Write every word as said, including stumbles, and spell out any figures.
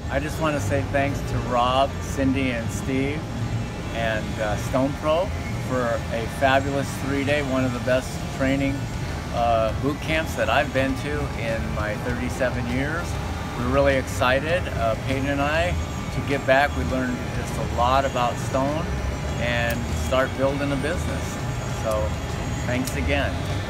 I just want to say thanks to Rob, Cindy, and Steve, and uh, Stone Pro for a fabulous three-day, one of the best training uh, boot camps that I've been to in my thirty-seven years. We're really excited, uh, Peyton and I, to get back. We learned just a lot about stone and start building a business. So thanks again.